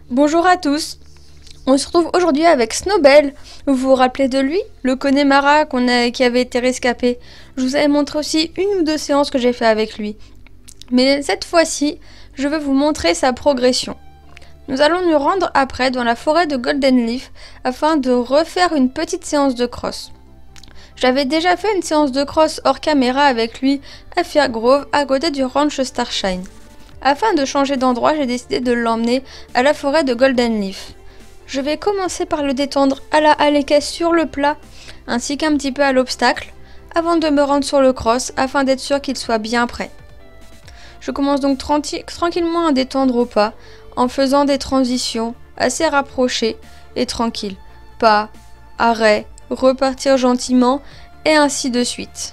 Bonjour à tous. On se retrouve aujourd'hui avec Snowbell. Vous vous rappelez de lui, le Connemara qui avait été rescapé. Je vous avais montré aussi une ou deux séances que j'ai fait avec lui. Mais cette fois-ci, je vais vous montrer sa progression. Nous allons nous rendre après dans la forêt de Golden Leaf afin de refaire une petite séance de cross. J'avais déjà fait une séance de cross hors caméra avec lui à Fairgrove à côté du ranch Starshine. Afin de changer d'endroit, j'ai décidé de l'emmener à la forêt de Golden Leaf. Je vais commencer par le détendre à la Halekes sur le plat, ainsi qu'un petit peu à l'obstacle, avant de me rendre sur le cross afin d'être sûr qu'il soit bien prêt. Je commence donc tranquillement à détendre au pas, en faisant des transitions assez rapprochées et tranquilles. Pas, arrêt, repartir gentiment, et ainsi de suite.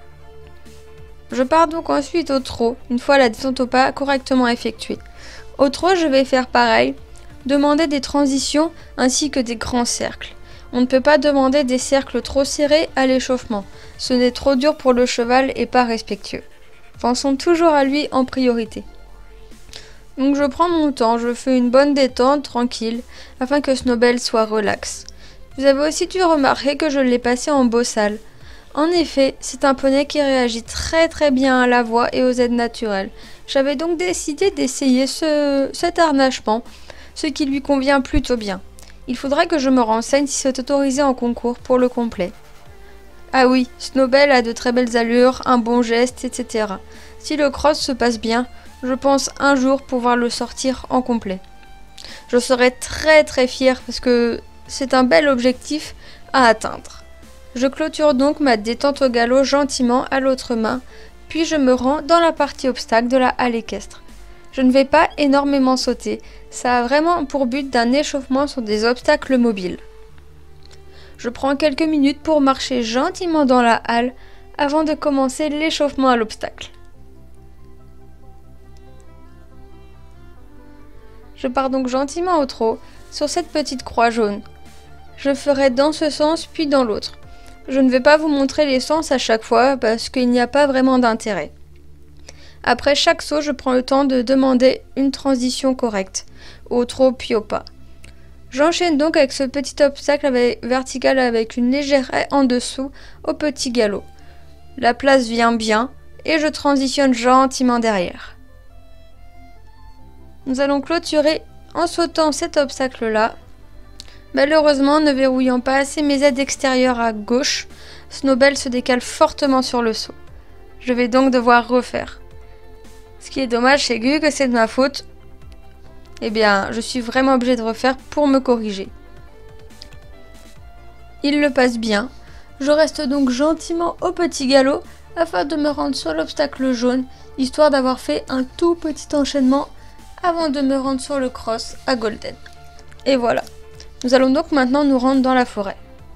Je pars donc ensuite au trot, une fois la descente au pas correctement effectuée. Au trot, je vais faire pareil, demander des transitions ainsi que des grands cercles. On ne peut pas demander des cercles trop serrés à l'échauffement, ce n'est trop dur pour le cheval et pas respectueux. Pensons toujours à lui en priorité. Donc je prends mon temps, je fais une bonne détente tranquille, afin que Snowbell soit relax. Vous avez aussi dû remarquer que je l'ai passé en bossal. En effet, c'est un poney qui réagit très bien à la voix et aux aides naturelles. J'avais donc décidé d'essayer cet harnachement, ce qui lui convient plutôt bien. Il faudra que je me renseigne si c'est autorisé en concours pour le complet. Ah oui, Snowbell a de très belles allures, un bon geste, etc. Si le cross se passe bien, je pense un jour pouvoir le sortir en complet. Je serai très fière parce que c'est un bel objectif à atteindre. Je clôture donc ma détente au galop gentiment à l'autre main, puis je me rends dans la partie obstacle de la halle équestre. Je ne vais pas énormément sauter, ça a vraiment pour but d'un échauffement sur des obstacles mobiles. Je prends quelques minutes pour marcher gentiment dans la halle avant de commencer l'échauffement à l'obstacle. Je pars donc gentiment au trot sur cette petite croix jaune. Je ferai dans ce sens puis dans l'autre. Je ne vais pas vous montrer les sens à chaque fois parce qu'il n'y a pas vraiment d'intérêt. Après chaque saut, je prends le temps de demander une transition correcte, au trot puis au pas. J'enchaîne donc avec ce petit obstacle vertical avec une légère haie en dessous au petit galop. La place vient bien et je transitionne gentiment derrière. Nous allons clôturer en sautant cet obstacle-là. Malheureusement, ne verrouillant pas assez mes aides extérieures à gauche, Snowbell se décale fortement sur le saut. Je vais donc devoir refaire. Ce qui est dommage, c'est que c'est de ma faute. Eh bien, je suis vraiment obligée de refaire pour me corriger. Il le passe bien. Je reste donc gentiment au petit galop afin de me rendre sur l'obstacle jaune, histoire d'avoir fait un tout petit enchaînement avant de me rendre sur le cross à Golden. Et voilà. Nous allons donc maintenant nous rendre dans la forêt.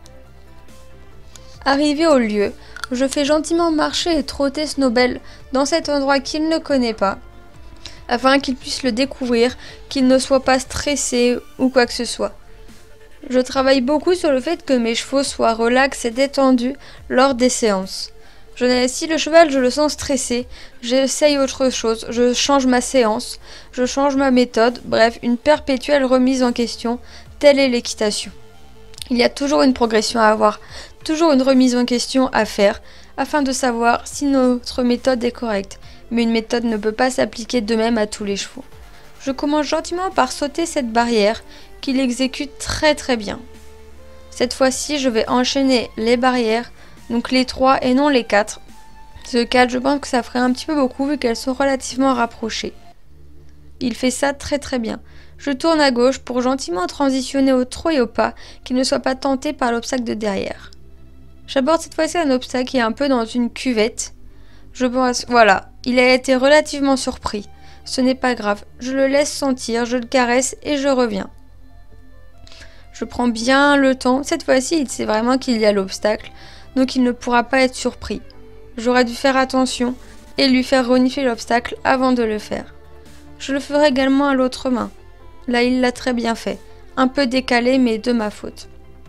Arrivé au lieu, je fais gentiment marcher et trotter Snowbell dans cet endroit qu'il ne connaît pas, afin qu'il puisse le découvrir, qu'il ne soit pas stressé ou quoi que ce soit. Je travaille beaucoup sur le fait que mes chevaux soient relax et détendus lors des séances. Si le cheval je le sens stressé, j'essaye autre chose, je change ma séance, je change ma méthode, bref, une perpétuelle remise en question. Telle est l'équitation. Il y a toujours une progression à avoir, toujours une remise en question à faire, afin de savoir si notre méthode est correcte. Mais une méthode ne peut pas s'appliquer de même à tous les chevaux. Je commence gentiment par sauter cette barrière, qu'il exécute très bien. Cette fois-ci, je vais enchaîner les barrières, donc les 3 et non les 4. Ce 4, je pense que ça ferait un petit peu beaucoup vu qu'elles sont relativement rapprochées. Il fait ça très bien. Je tourne à gauche pour gentiment transitionner au trot et au pas, qu'il ne soit pas tenté par l'obstacle de derrière. J'aborde cette fois-ci un obstacle qui est un peu dans une cuvette. Je pense, voilà, il a été relativement surpris. Ce n'est pas grave, je le laisse sentir, je le caresse et je reviens. Je prends bien le temps, cette fois-ci il sait vraiment qu'il y a l'obstacle, donc il ne pourra pas être surpris. J'aurais dû faire attention et lui faire renifler l'obstacle avant de le faire. Je le ferai également à l'autre main. Là, il l'a très bien fait. Un peu décalé, mais de ma faute.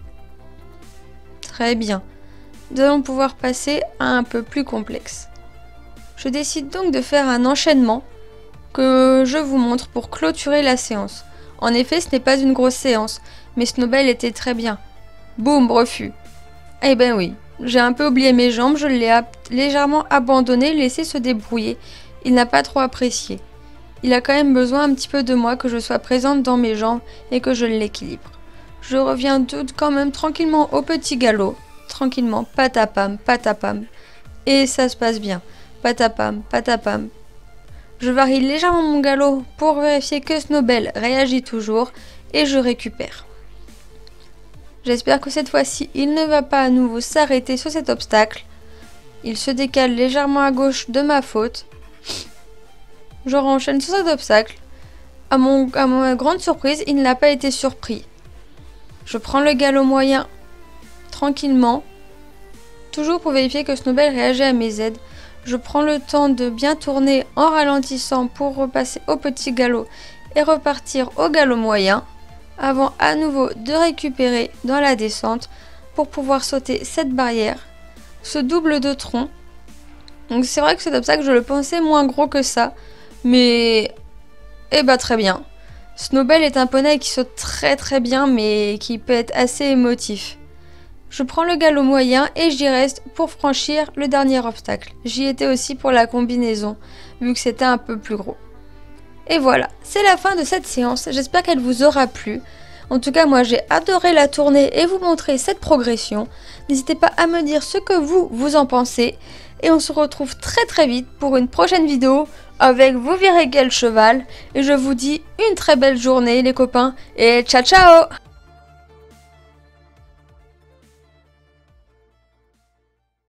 Très bien. Nous allons pouvoir passer à un peu plus complexe. Je décide donc de faire un enchaînement que je vous montre pour clôturer la séance. En effet, ce n'est pas une grosse séance, mais Snowbell était très bien. Boum, refus. Eh ben oui, j'ai un peu oublié mes jambes, je l'ai légèrement abandonné, laissé se débrouiller. Il n'a pas trop apprécié. Il a quand même besoin un petit peu de moi, que je sois présente dans mes jambes et que je l'équilibre. Je reviens quand même tranquillement au petit galop. Tranquillement, patapam, patapam. Et ça se passe bien. Patapam, patapam. Je varie légèrement mon galop pour vérifier que Snowbell réagit toujours et je récupère. J'espère que cette fois-ci, il ne va pas à nouveau s'arrêter sur cet obstacle. Il se décale légèrement à gauche de ma faute. Je renchaîne sur cet obstacle. À ma grande surprise, il n'a pas été surpris. Je prends le galop moyen tranquillement, toujours pour vérifier que Snowbell réagit à mes aides. Je prends le temps de bien tourner en ralentissant pour repasser au petit galop et repartir au galop moyen, avant à nouveau de récupérer dans la descente pour pouvoir sauter cette barrière, ce double de tronc. Donc c'est vrai que cet obstacle, je le pensais moins gros que ça, mais très bien. Snowbell est un poney qui saute très bien, mais qui peut être assez émotif. Je prends le galop moyen et j'y reste pour franchir le dernier obstacle. J'y étais aussi pour la combinaison, vu que c'était un peu plus gros. Et voilà, c'est la fin de cette séance, j'espère qu'elle vous aura plu. En tout cas, moi j'ai adoré la tourner et vous montrer cette progression. N'hésitez pas à me dire ce que vous en pensez. Et on se retrouve très vite pour une prochaine vidéo avec vous verrez quel cheval. Et je vous dis une très belle journée les copains et ciao ciao!